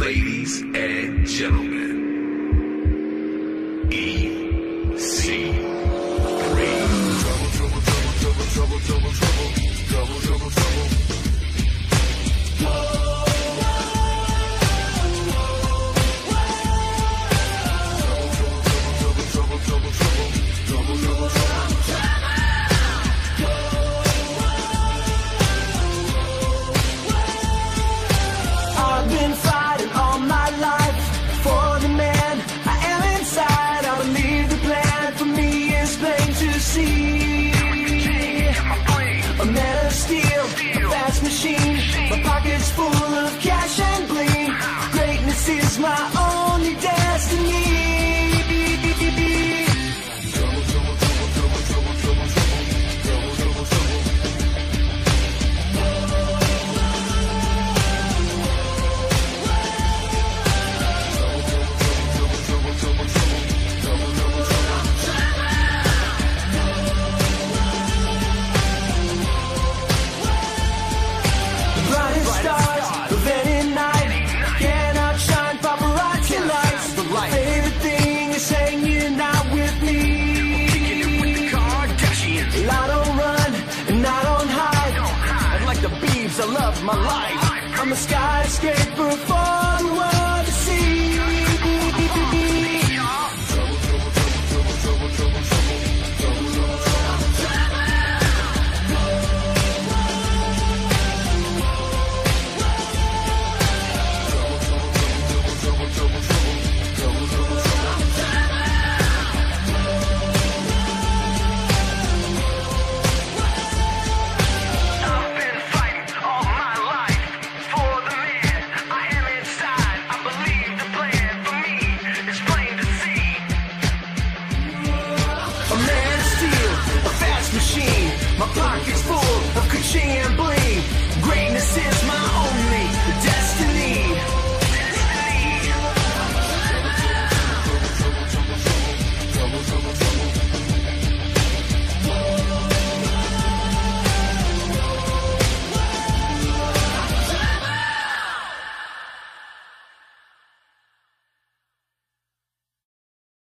Ladies and gentlemen, EC3. Trouble, trouble, trouble, trouble, trouble, trouble, trouble, trouble, trouble. I've been fighting all my life for the man I am inside. I believe the plan for me is plain to see. A man of steel, a fast machine, my pockets full of cash and bling. Greatness is my only destiny. I love my life. I'm a skyscraper for the world to see. My pocket's full of ka-ching and bling.